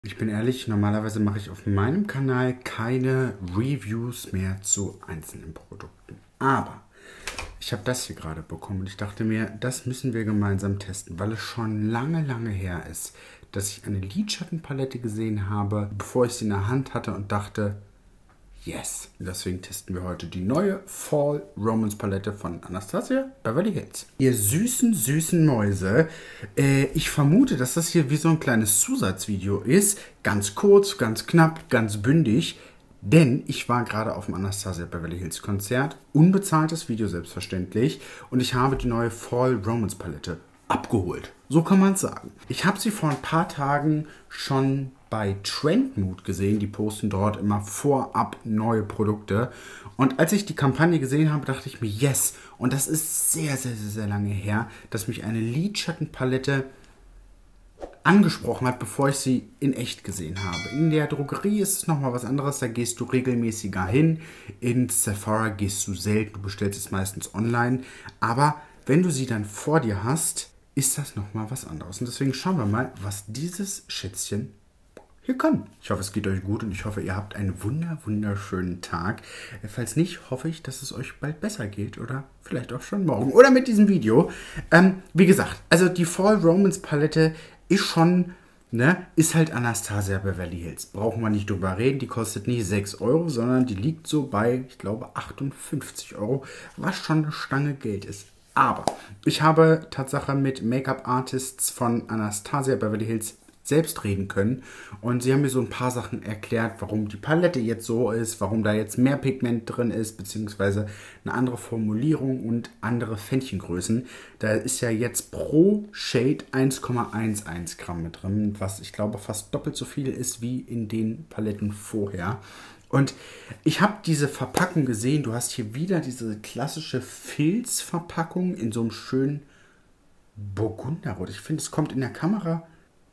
Ich bin ehrlich, normalerweise mache ich auf meinem Kanal keine Reviews mehr zu einzelnen Produkten. Aber ich habe das hier gerade bekommen und ich dachte mir, das müssen wir gemeinsam testen, weil es schon lange, lange her ist, dass ich eine Lidschattenpalette gesehen habe, bevor ich sie in der Hand hatte und dachte, yes. Deswegen testen wir heute die neue Fall Romance Palette von Anastasia Beverly Hills. Ihr süßen, süßen Mäuse. Ich vermute, dass das hier wie so ein kleines Zusatzvideo ist. Ganz kurz, ganz knapp, ganz bündig. Denn ich war gerade auf dem Anastasia Beverly Hills Konzert. Unbezahltes Video selbstverständlich. Und ich habe die neue Fall Romance Palette abgeholt. So kann man es sagen. Ich habe sie vor ein paar Tagen schon bei Trendmood gesehen. Die posten dort immer vorab neue Produkte. Und als ich die Kampagne gesehen habe, dachte ich mir, yes. Und das ist sehr, sehr, sehr, sehr lange her, dass mich eine Lidschattenpalette angesprochen hat, bevor ich sie in echt gesehen habe. In der Drogerie ist es nochmal was anderes, da gehst du regelmäßiger hin. In Sephora gehst du selten, du bestellst es meistens online. Aber wenn du sie dann vor dir hast, ist das nochmal was anderes. Und deswegen schauen wir mal, was dieses Schätzchen hier kann. Ich hoffe, es geht euch gut und ich hoffe, ihr habt einen wunderschönen Tag. Falls nicht, hoffe ich, dass es euch bald besser geht oder vielleicht auch schon morgen oder mit diesem Video. Wie gesagt, also die Fall Romance Palette ist schon, ist halt Anastasia Beverly Hills. Brauchen wir nicht drüber reden, die kostet nicht 6 Euro, sondern die liegt so bei, ich glaube, 58 Euro, was schon eine Stange Geld ist. Aber ich habe Tatsache mit Make-up-Artists von Anastasia Beverly Hills selbst reden können und sie haben mir so ein paar Sachen erklärt, warum die Palette jetzt so ist, warum da jetzt mehr Pigment drin ist, beziehungsweise eine andere Formulierung und andere Fändchengrößen. Da ist ja jetzt pro Shade 1,11 Gramm mit drin, was ich glaube fast doppelt so viel ist wie in den Paletten vorher. Und ich habe diese Verpackung gesehen, du hast hier wieder diese klassische Filzverpackung in so einem schönen Burgunderrot. Ich finde, es kommt in der Kamera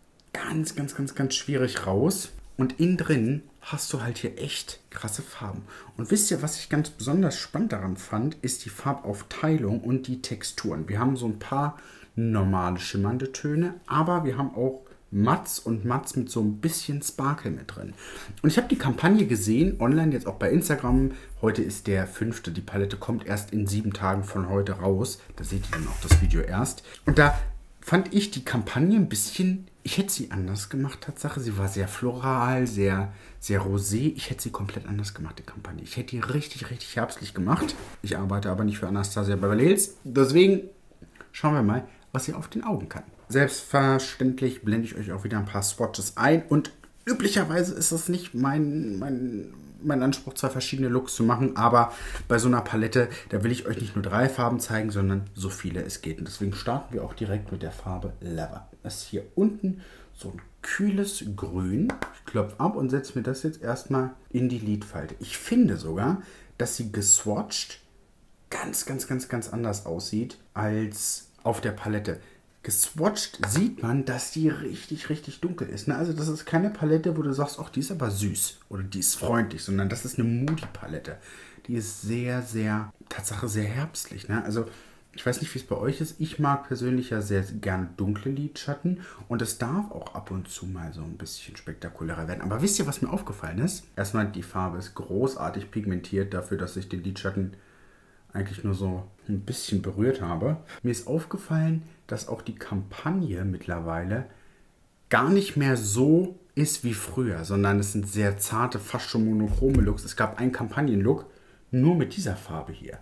ganz schwierig raus. Und innen drin hast du halt hier echt krasse Farben. Und wisst ihr, was ich ganz besonders spannend daran fand, ist die Farbaufteilung und die Texturen. Wir haben so ein paar normale schimmernde Töne, aber wir haben auch Matts und Matts mit so ein bisschen Sparkle mit drin. Und ich habe die Kampagne gesehen, online jetzt auch bei Instagram. Heute ist der 5. Die Palette kommt erst in 7 Tagen von heute raus. Da seht ihr dann auch das Video erst. Und da fand ich die Kampagne ein bisschen, ich hätte sie anders gemacht, Tatsache. Sie war sehr floral, sehr rosé. Ich hätte sie komplett anders gemacht, die Kampagne. Ich hätte die richtig herbstlich gemacht. Ich arbeite aber nicht für Anastasia Beverly Hills. Deswegen schauen wir mal, was sie auf den Augen kann. Selbstverständlich blende ich euch auch wieder ein paar Swatches ein. Und üblicherweise ist das nicht mein Anspruch, 2 verschiedene Looks zu machen, aber bei so einer Palette, da will ich euch nicht nur 3 Farben zeigen, sondern so viele es geht. Und deswegen starten wir auch direkt mit der Farbe Leather. Das ist hier unten so ein kühles Grün. Ich klopfe ab und setze mir das jetzt erstmal in die Lidfalte. Ich finde sogar, dass sie geswatcht ganz anders aussieht als auf der Palette. Geswatcht sieht man, dass die richtig dunkel ist. Also das ist keine Palette, wo du sagst, ach, die ist aber süß oder die ist freundlich, sondern das ist eine Moody-Palette. Die ist Tatsache sehr herbstlich. Also ich weiß nicht, wie es bei euch ist. Ich mag persönlich ja sehr gerne dunkle Lidschatten und es darf auch ab und zu mal so ein bisschen spektakulärer werden. Aber wisst ihr, was mir aufgefallen ist? Erstmal, die Farbe ist großartig pigmentiert dafür, dass ich den Lidschatten eigentlich nur so ein bisschen berührt habe. Mir ist aufgefallen, dass auch die Kampagne mittlerweile gar nicht mehr so ist wie früher, sondern es sind sehr zarte, fast schon monochrome Looks. Es gab einen Kampagnenlook nur mit dieser Farbe hier.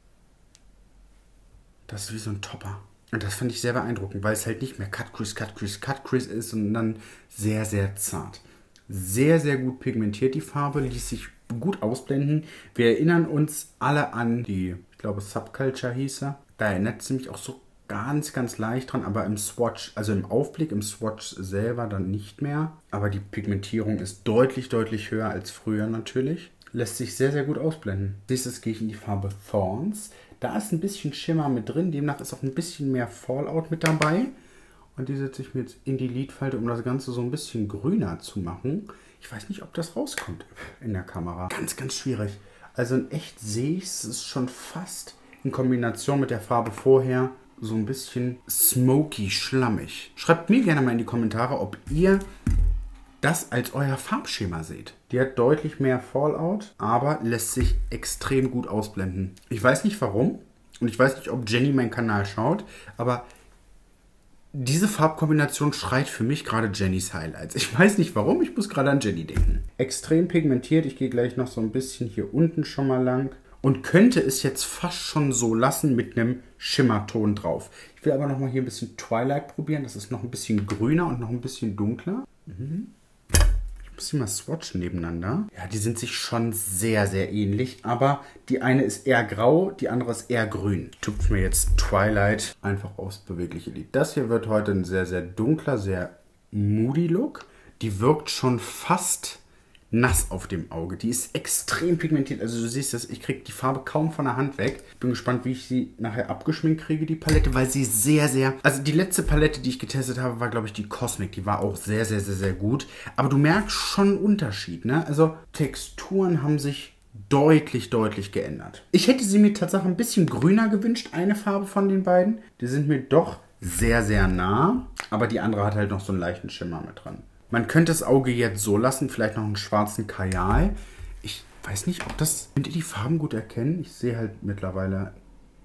Das ist wie so ein Topper. Und das fand ich sehr beeindruckend, weil es halt nicht mehr Cut Crease ist, sondern sehr zart. Sehr gut pigmentiert die Farbe, ließ sich gut ausblenden. Wir erinnern uns alle an die, ich glaube Subculture hieß er. Da erinnert sie mich auch so ganz leicht dran, aber im Swatch, also im Aufblick, im Swatch selber dann nicht mehr. Aber die Pigmentierung ist deutlich höher als früher natürlich. Lässt sich sehr gut ausblenden. Nächstes gehe ich in die Farbe Thorns. Da ist ein bisschen Schimmer mit drin, demnach ist auch ein bisschen mehr Fallout mit dabei. Und die setze ich mir jetzt in die Lidfalte, um das Ganze so ein bisschen grüner zu machen. Ich weiß nicht, ob das rauskommt in der Kamera. Ganz schwierig. Also in echt sehe ich es, ist schon fast in Kombination mit der Farbe vorher so ein bisschen smoky, schlammig. Schreibt mir gerne mal in die Kommentare, ob ihr das als euer Farbschema seht. Die hat deutlich mehr Fallout, aber lässt sich extrem gut ausblenden. Ich weiß nicht warum und ich weiß nicht, ob Jenny meinen Kanal schaut, aber diese Farbkombination schreit für mich gerade Jennys Highlights. Ich weiß nicht warum, ich muss gerade an Jenny denken. Extrem pigmentiert, ich gehe gleich noch so ein bisschen hier unten schon mal lang. Und könnte es jetzt fast schon so lassen mit einem Schimmerton drauf. Ich will aber noch mal hier ein bisschen Twilight probieren. Das ist noch ein bisschen grüner und noch ein bisschen dunkler. Ich muss sie mal swatchen nebeneinander. Ja, die sind sich schon sehr, sehr ähnlich. Aber die eine ist eher grau, die andere ist eher grün. Ich tupfe mir jetzt Twilight einfach aufs bewegliche Lid. Das hier wird heute ein sehr, sehr dunkler, sehr moody Look. Die wirkt schon fast nass auf dem Auge. Die ist extrem pigmentiert. Also du siehst das, ich kriege die Farbe kaum von der Hand weg. Ich bin gespannt, wie ich sie nachher abgeschminkt kriege, die Palette, weil sie sehr, sehr... Also die letzte Palette, die ich getestet habe, war, glaube ich, die Cosmic. Die war auch sehr, sehr, sehr, sehr gut. Aber du merkst schon einen Unterschied, ne? Also Texturen haben sich deutlich, deutlich geändert. Ich hätte sie mir tatsächlich ein bisschen grüner gewünscht, eine Farbe von den beiden. Die sind mir doch sehr, sehr nah. Aber die andere hat halt noch so einen leichten Schimmer mit dran. Man könnte das Auge jetzt so lassen, vielleicht noch einen schwarzen Kajal. Ich weiß nicht, ob das... Könnt ihr die Farben gut erkennen? Ich sehe halt mittlerweile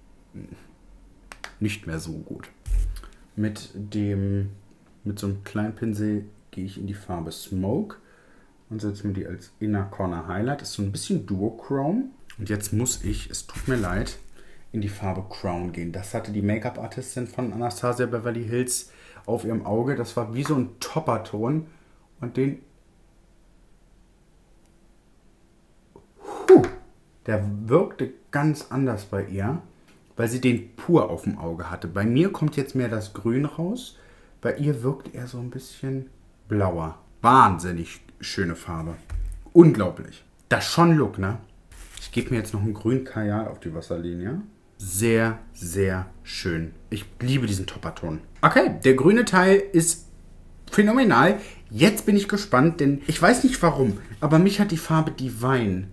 nicht mehr so gut. Mit so einem kleinen Pinsel gehe ich in die Farbe Smoke und setze mir die als Inner Corner Highlight. Das ist so ein bisschen Duochrome. Und jetzt muss ich, es tut mir leid, in die Farbe Crown gehen. Das hatte die Make-up-Artistin von Anastasia Beverly Hills auf ihrem Auge. Das war wie so ein Topperton. Und der wirkte ganz anders bei ihr, weil sie den pur auf dem Auge hatte. Bei mir kommt jetzt mehr das Grün raus. Bei ihr wirkt er so ein bisschen blauer. Wahnsinnig schöne Farbe. Unglaublich. Das ist schon Look, ne? Ich gebe mir jetzt noch einen grünen Kajal auf die Wasserlinie. Sehr, sehr schön. Ich liebe diesen Topperton. Okay, der grüne Teil ist phänomenal. Jetzt bin ich gespannt, denn ich weiß nicht warum, aber mich hat die Farbe Divine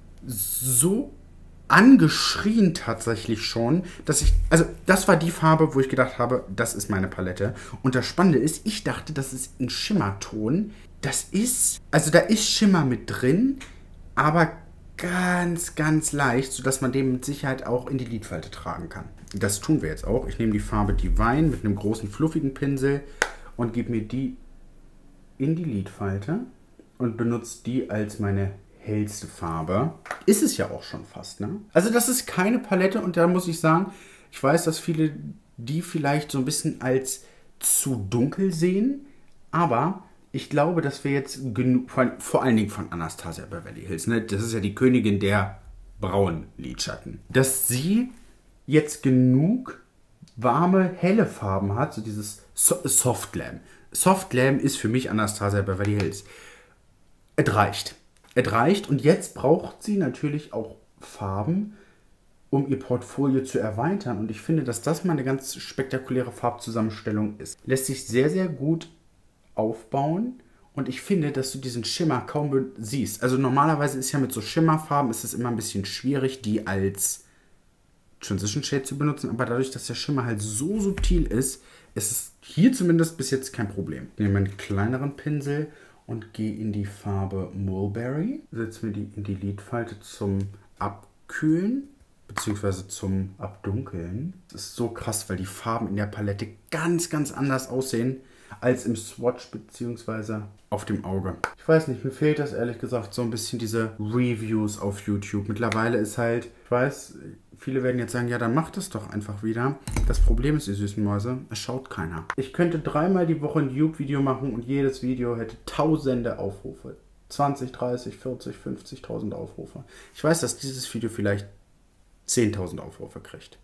so angeschrien tatsächlich schon, dass ich, also das war die Farbe, wo ich gedacht habe, das ist meine Palette. Und das Spannende ist, ich dachte, das ist ein Schimmerton. Das ist, also da ist Schimmer mit drin, aber ganz, ganz leicht, sodass man den mit Sicherheit auch in die Lidfalte tragen kann. Das tun wir jetzt auch. Ich nehme die Farbe Divine mit einem großen, fluffigen Pinsel und gebe mir die in die Lidfalte und benutze die als meine hellste Farbe. Ist es ja auch schon fast, ne? Also das ist keine Palette und da muss ich sagen, ich weiß, dass viele die vielleicht so ein bisschen als zu dunkel sehen, aber ich glaube, dass wir jetzt genug, vor allen Dingen von Anastasia Beverly Hills, ne? Das ist ja die Königin der braunen Lidschatten, dass sie jetzt genug warme, helle Farben hat, so dieses Soft Glam. Soft Glam ist für mich Anastasia Beverly Hills. Es reicht. Es reicht und jetzt braucht sie natürlich auch Farben, um ihr Portfolio zu erweitern. Und ich finde, dass das mal eine ganz spektakuläre Farbzusammenstellung ist. Lässt sich sehr, sehr gut aufbauen. Und ich finde, dass du diesen Schimmer kaum siehst. Also normalerweise ist ja mit so Schimmerfarben ist es immer ein bisschen schwierig, die als Transition Shade zu benutzen. Aber dadurch, dass der Schimmer halt so subtil ist, ist es hier zumindest bis jetzt kein Problem. Ich nehme einen kleineren Pinsel und gehe in die Farbe Mulberry. Setze mir die in die Lidfalte zum Abkühlen bzw. zum Abdunkeln. Das ist so krass, weil die Farben in der Palette ganz, ganz anders aussehen als im Swatch bzw. auf dem Auge. Ich weiß nicht, mir fehlt das ehrlich gesagt so ein bisschen diese Reviews auf YouTube. Mittlerweile ist halt, ich weiß, viele werden jetzt sagen, ja, dann macht es doch einfach wieder. Das Problem ist, ihr süßen Mäuse, es schaut keiner. Ich könnte 3-mal die Woche ein YouTube-Video machen und jedes Video hätte tausende Aufrufe. 20, 30, 40, 50.000 Aufrufe. Ich weiß, dass dieses Video vielleicht 10.000 Aufrufe kriegt.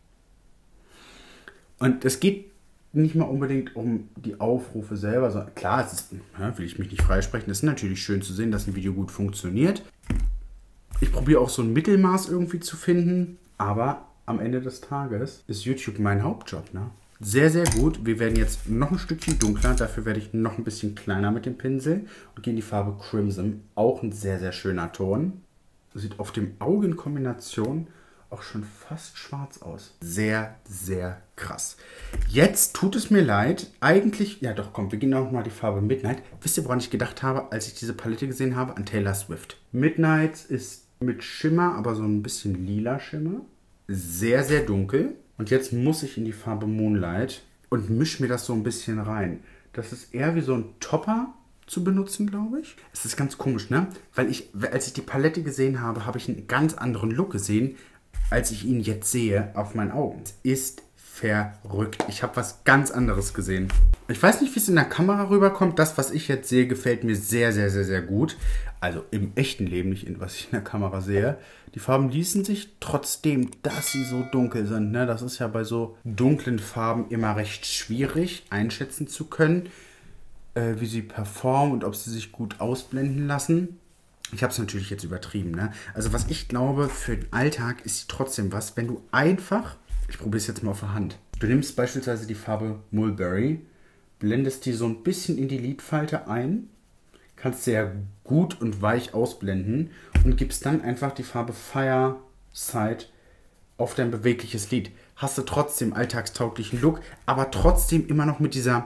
Und es geht nicht mal unbedingt um die Aufrufe selber, sondern klar, es ist, ja, will ich mich nicht freisprechen, es ist natürlich schön zu sehen, dass ein Video gut funktioniert. Ich probiere auch so ein Mittelmaß irgendwie zu finden, aber am Ende des Tages ist YouTube mein Hauptjob, ne? Sehr, sehr gut. Wir werden jetzt noch ein Stückchen dunkler, dafür werde ich noch ein bisschen kleiner mit dem Pinsel und gehe in die Farbe Crimson, auch ein sehr, sehr schöner Ton. Sieht auf dem Auge in Kombination auch schon fast schwarz aus. Sehr, sehr krass. Jetzt tut es mir leid. Eigentlich, ja doch, komm, wir gehen auch mal die Farbe Midnight. Wisst ihr, woran ich gedacht habe, als ich diese Palette gesehen habe? An Taylor Swift. Midnight ist mit Schimmer, aber so ein bisschen lila Schimmer. Sehr, sehr dunkel. Und jetzt muss ich in die Farbe Moonlight und mische mir das so ein bisschen rein. Das ist eher wie so ein Topper zu benutzen, glaube ich. Es ist ganz komisch, ne? Weil als ich die Palette gesehen habe, habe ich einen ganz anderen Look gesehen, als ich ihn jetzt sehe auf meinen Augen. Es ist verrückt. Ich habe was ganz anderes gesehen. Ich weiß nicht, wie es in der Kamera rüberkommt. Das, was ich jetzt sehe, gefällt mir sehr, sehr, sehr, sehr gut. Also im echten Leben, nicht was ich in der Kamera sehe. Die Farben ließen sich trotzdem, dass sie so dunkel sind, ne? Das ist ja bei so dunklen Farben immer recht schwierig einschätzen zu können, wie sie performen und ob sie sich gut ausblenden lassen. Ich habe es natürlich jetzt übertrieben, ne? Also was ich glaube, für den Alltag ist sie trotzdem was, wenn du einfach, ich probiere es jetzt mal auf der Hand. Du nimmst beispielsweise die Farbe Mulberry, blendest die so ein bisschen in die Lidfalte ein, kannst sehr gut und weich ausblenden und gibst dann einfach die Farbe Fireside auf dein bewegliches Lid. Hast du trotzdem alltagstauglichen Look, aber trotzdem immer noch mit dieser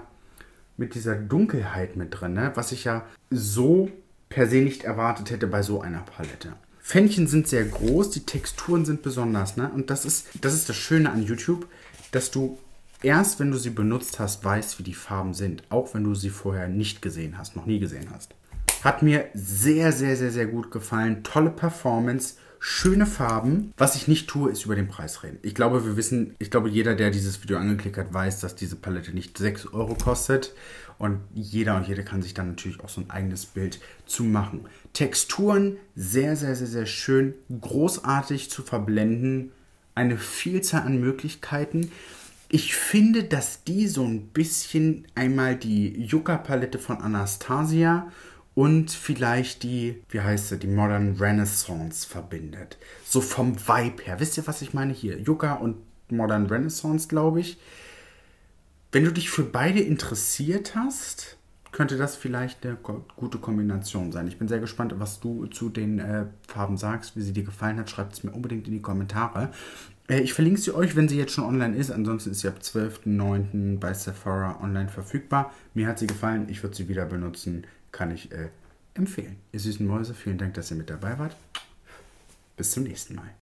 Dunkelheit mit drin, ne? Was ich ja so per se nicht erwartet hätte bei so einer Palette. Fännchen sind sehr groß, die Texturen sind besonders, ne? Und das ist das Schöne an YouTube, dass du erst, wenn du sie benutzt hast, weißt, wie die Farben sind. Auch wenn du sie vorher nicht gesehen hast, noch nie gesehen hast. Hat mir sehr, sehr, sehr, sehr gut gefallen. Tolle Performance, schöne Farben. Was ich nicht tue, ist über den Preis reden. Ich glaube, jeder, der dieses Video angeklickt hat, weiß, dass diese Palette nicht 6 Euro kostet. Und jeder und jede kann sich dann natürlich auch so ein eigenes Bild zu machen. Texturen sehr, sehr, sehr, sehr schön, großartig zu verblenden. Eine Vielzahl an Möglichkeiten. Ich finde, dass die so ein bisschen einmal die Yucca-Palette von Anastasia und vielleicht die Modern Renaissance verbindet. So vom Vibe her. Wisst ihr, was ich meine hier? Yucca und Modern Renaissance, glaube ich. Wenn du dich für beide interessiert hast, könnte das vielleicht eine gute Kombination sein. Ich bin sehr gespannt, was du zu den Farben sagst, wie sie dir gefallen hat. Schreibt es mir unbedingt in die Kommentare. Ich verlinke sie euch, wenn sie jetzt schon online ist. Ansonsten ist sie ab 12.09. bei Sephora online verfügbar. Mir hat sie gefallen. Ich würde sie wieder benutzen. Kann ich empfehlen. Ihr süßen Mäuse, vielen Dank, dass ihr mit dabei wart. Bis zum nächsten Mal.